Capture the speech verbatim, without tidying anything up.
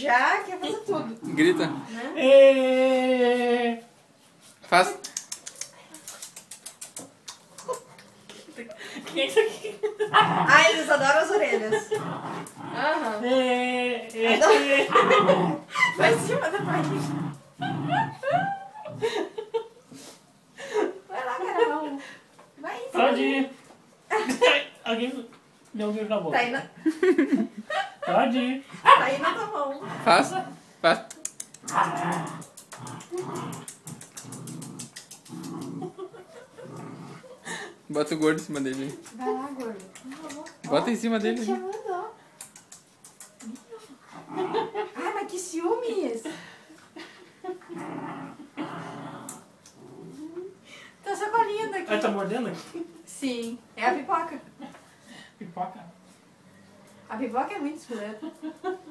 mijar, quer fazer tudo. Grita. Né? É... Faz. Que é isso aqui? Ah, eles adoram as orelhas. Aham. É... É... Vai em cima da barriga. Vai lá, Carol. Vai em cima. Pode ir. Alguém deu um beijo na boca. Tá aí na, Pode ir. tá aí na tua mão. Faz. Faz. Bota o gordo em cima dele. Vai lá, gordo. Bota em cima dele. Te chamando, ó. Ai, mas que ciúmes. Tá sacolinhando aqui. Ah, tá mordendo aqui? Sim, é a pipoca. Pipoca. A pipoca é muito escrota.